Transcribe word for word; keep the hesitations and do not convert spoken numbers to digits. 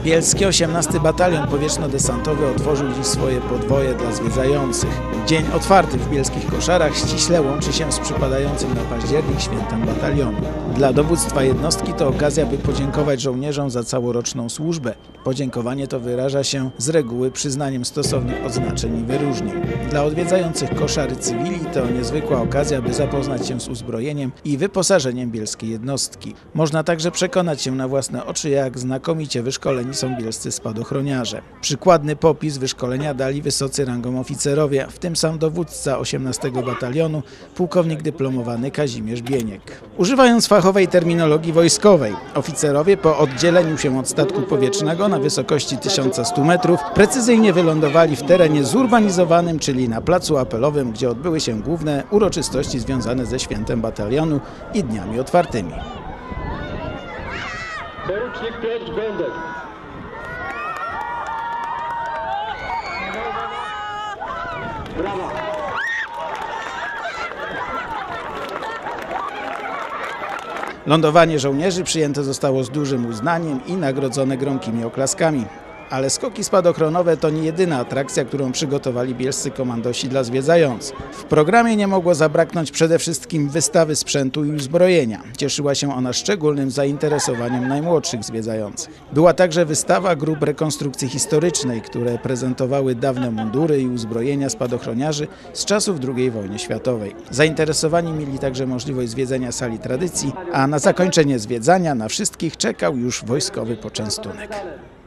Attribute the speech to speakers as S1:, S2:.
S1: Bielski osiemnasty Batalion Powietrzno-Desantowy otworzył dziś swoje podwoje dla zwiedzających. Dzień otwarty w bielskich Koszarach ściśle łączy się z przypadającym na październik świętem batalionu. Dla dowództwa jednostki to okazja, by podziękować żołnierzom za całoroczną służbę. Podziękowanie to wyraża się z reguły przyznaniem stosownych odznaczeń i wyróżnień. Dla odwiedzających Koszary cywili to niezwykła okazja, by zapoznać się z uzbrojeniem i wyposażeniem bielskiej jednostki. Można także przekonać się na własne oczy, jak znakomicie wyszkoleni są bielscy spadochroniarze. Przykładny popis wyszkolenia dali wysocy rangą oficerowie, w tym sam dowódca osiemnastego Batalionu, pułkownik dyplomowany Kazimierz Bieniek. Używając fachowej terminologii wojskowej, oficerowie po oddzieleniu się od statku powietrznego na wysokości tysiąc sto metrów precyzyjnie wylądowali w terenie zurbanizowanym, czyli na placu apelowym, gdzie odbyły się główne uroczystości związane ze świętem batalionu i dniami otwartymi.
S2: Porucznik Piotr Gądek. Brawa.
S1: Lądowanie żołnierzy przyjęte zostało z dużym uznaniem i nagrodzone gromkimi oklaskami. Ale skoki spadochronowe to nie jedyna atrakcja, którą przygotowali bielscy komandosi dla zwiedzających. W programie nie mogło zabraknąć przede wszystkim wystawy sprzętu i uzbrojenia. Cieszyła się ona szczególnym zainteresowaniem najmłodszych zwiedzających. Była także wystawa grup rekonstrukcji historycznej, które prezentowały dawne mundury i uzbrojenia spadochroniarzy z czasów drugiej wojny światowej. Zainteresowani mieli także możliwość zwiedzenia sali tradycji, a na zakończenie zwiedzania na wszystkich czekał już wojskowy poczęstunek.